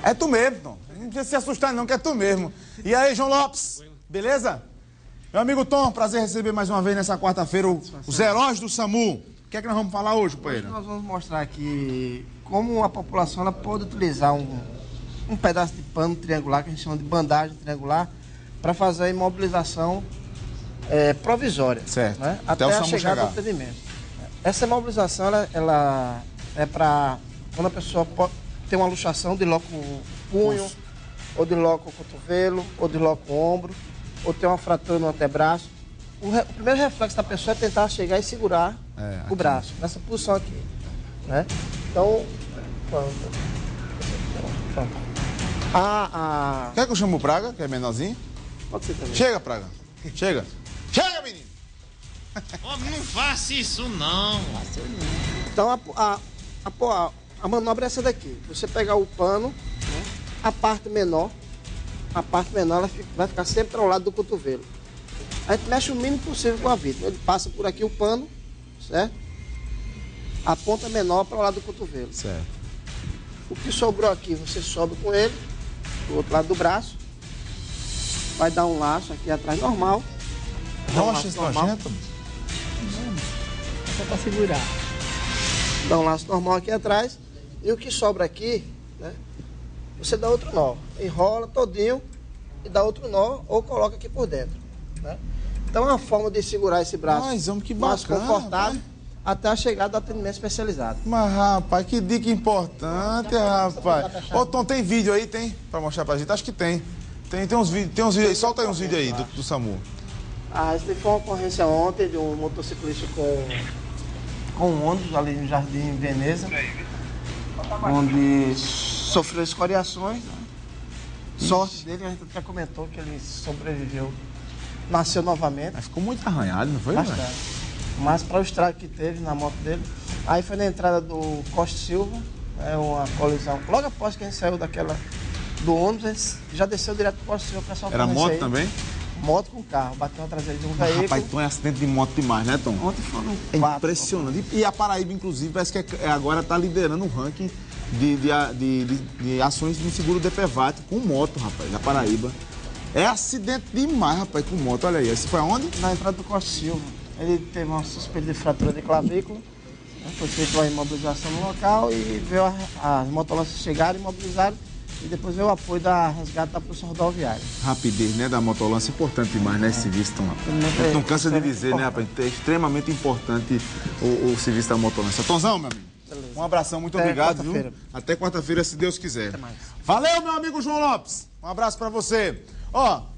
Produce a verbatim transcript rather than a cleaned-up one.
É tu mesmo, Tom. Não precisa se assustar não, que é tu mesmo. E aí, João Lopes, beleza? Meu amigo Tom, prazer receber mais uma vez nessa quarta-feira os heróis do SAMU. O que é que nós vamos falar hoje, companheiro? Hoje nós vamos mostrar aqui como a população ela pode utilizar um, um pedaço de pano triangular, que a gente chama de bandagem triangular, para fazer a imobilização é, provisória. Certo. Né? Até, Até o a SAMU chegada chegar. do atendimento. Essa imobilização ela, ela é para quando a pessoa pode ter uma luxação, desloca o punho, Nossa. ou desloca o cotovelo, ou desloca o ombro, ou tem uma fratura no antebraço. O, re, o primeiro reflexo da pessoa é tentar chegar e segurar é, o braço, nessa posição aqui. Né? Então, pronto. Pronto. A, a... Quer que eu chame o Praga, que é menorzinho? Pode ser também. Chega, Praga. Chega. Chega, menino! Homem, não faça isso, não. Então, a, a, a, a manobra é essa daqui. Você pegar o pano, né? A parte menor, a parte menor ela fica, vai ficar sempre ao lado do cotovelo. A gente mexe o mínimo possível com a vítima. Ele passa por aqui o pano, certo? A ponta menor para o lado do cotovelo. Certo. O que sobrou aqui, você sobe com ele, do outro lado do braço. Vai dar um laço aqui atrás normal. Não acha isso nojento? Só para segurar. Dá um laço normal aqui atrás. E o que sobra aqui, né? Você dá outro nó. Enrola todinho e dá outro nó ou coloca aqui por dentro. Né? Então é uma forma de segurar esse braço Mas, homem, que mais bacana, confortável rapaz. Até a chegada do atendimento especializado. Mas, rapaz, que dica importante, rapaz. Ô, Tom, tem vídeo aí, tem? Pra mostrar pra gente? Acho que tem. Tem, tem uns vídeos tem uns vídeos aí. Solta aí uns vídeos aí do, do SAMU. Ah, essa foi uma ocorrência ontem de um motociclista com, com um ônibus ali no Jardim Veneza, onde sofreu escoriações. Né? Sorte dele, a gente até comentou que ele sobreviveu, nasceu novamente. Mas ficou muito arranhado, não foi? Bastante. Mas para o estrago que teve na moto dele, aí foi na entrada do Costa Silva, né, uma colisão. Logo após que a gente saiu daquela, do ônibus, já desceu direto para o Costa Silva. O pessoal Era moto aí, também? Moto com carro, bateu na traseira de um Mas, veículo. rapaz, Tom é acidente de moto demais, né, Tom? Ontem foram É quatro. impressionante. E a Paraíba, inclusive, parece que é, agora está liderando o ranking de, de, de, de, de ações no seguro D P V A T com moto, rapaz, na Paraíba. É acidente demais, rapaz, com moto. Olha aí, esse foi aonde? Na entrada do Costa Silva. Ele teve uma suspeita de fratura de clavícula, né? Foi feita uma imobilização no local e veio a, as motolanças chegaram, imobilizaram e depois veio o apoio da resgate da Polícia Rodoviária. Rapidez, né, da motolança, importante demais, né, esse serviço, Tom? A gente não cansa de dizer, né, rapaz, é extremamente importante o, o serviço da motolança. Tomzão, meu amigo, beleza. Um abração, muito Até obrigado, quarta-feira. viu? Até quarta-feira, se Deus quiser. Até mais. Valeu, meu amigo João Lopes, um abraço pra você. Ó,